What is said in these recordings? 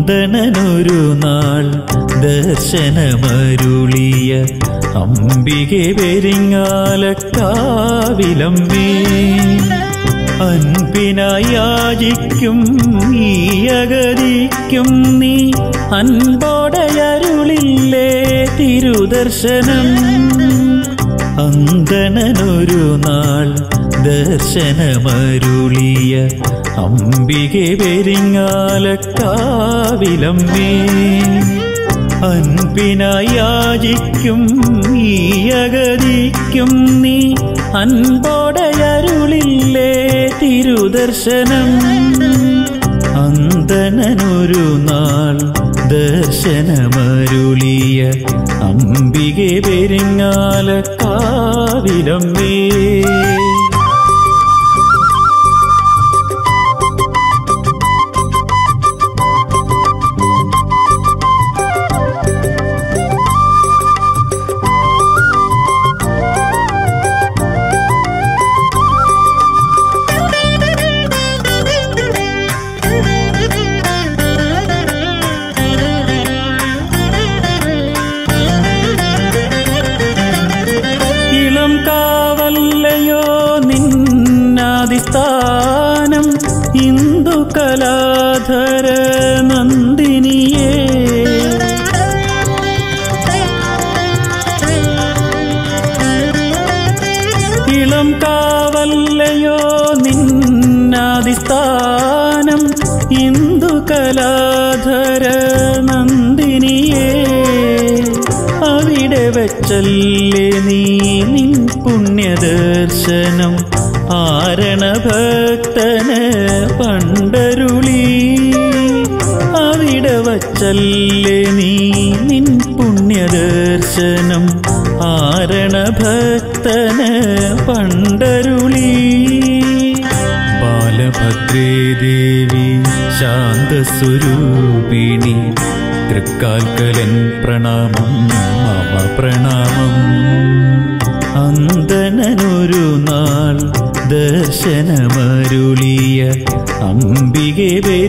അന്തണനൊരു നാൾ ദർശനമരുളിയ അംബികെ പെരിങ്ങാലക്കാവിലമ്മേ അൻപിനായി യാചിക്കും ഈ അഗതിക്കും നീ അൻപോടയരുളില്ലേ തിരുദർശനം അന്തണനൊരു നാൾ ദർശനമരുളിയ അംബികെ പെരിങ്ങാലക്കാവിലമ്മേ അൻപിനായി യാചിക്കും ഈ അഗതിക്കും നീ അൻപോടയരുളില്ലേ തിരുദർശനം അന്തണനൊരു നാൾ ദർശനമരുളിയ അംബികെ പെരിങ്ങാലക്കാവിലമ്മേ സ്ഥാനം ഇന്ദു കലാധര നന്ദിനിയേ ഇളം കാവല്ലയോ നിന്നാദിസ്ഥാനം ഇന്ദു കലാധര നന്ദിനിയേ അവിടെ വച്ചല്ലേ നീ നിൻ പുണ്യദർശനം ആരണഭക്തന് പണ്ടരുളി അവിടെ വച്ചല്ലേ നീ നിൻ പുണ്യദർശനം ആരണഭക്തന് പണ്ടരുളി ബാലഭദ്രേ ദേവി ശാന്തസ്വരൂപിണി തൃക്കാൽക്കലൻ പ്രണാമം മമ പ്രണാമം അന്തണനൊരു നാൾ ദർശനമരുളിയ അംബികെ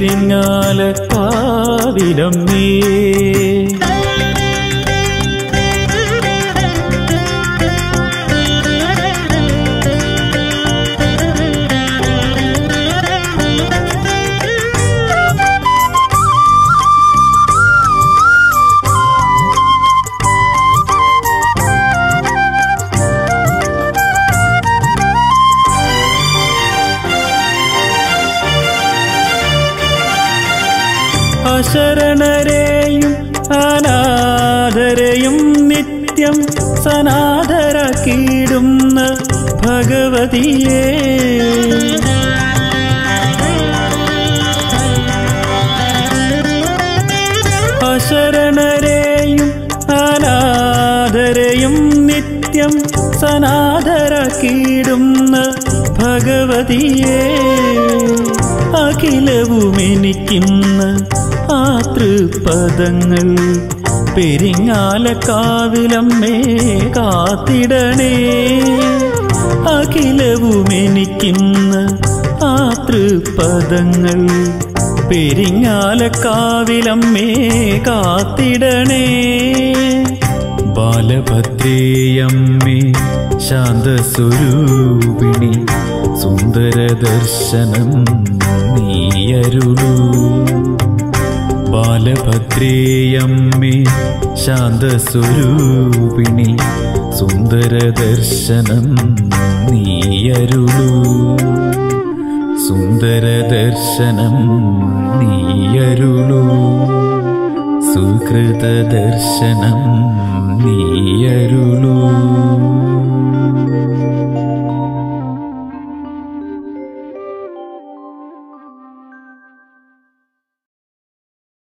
പെരിങ്ങാലക്കാവിലമ്മേ അശരണരെയും അനാഥരെയും നിത്യം സനാഥരാക്കിയിടുന്ന ഭഗവതിയേ അശരണരെയും അനാഥരെയും നിത്യം സനാഥരാക്കിയിടുന്ന ഭഗവതിയേ അഖിലവും എനിക്കിന്ന് ആതൃപദങ്ങൾ പെരിങ്ങാലക്കാവിലമ്മേ കാത്തിടണേ അഖിലവും എനിക്കിന്ന് ആതൃപദങ്ങൾ പെരിങ്ങാലക്കാവിലമ്മേ കാത്തിടണേ ബാലഭദ്രേയമ്മേ ശാന്തസ്വരൂപിണി സുന്ദരദർശനം നീയരുളൂ ബാലഭദ്രേയമ്മേ ശാന്തസ്വരൂപിണി സുന്ദരദർശനം നീയരുളൂ സുന്ദരദർശനം നീയരുളൂ സുകൃതദർശനം നീയരുളൂ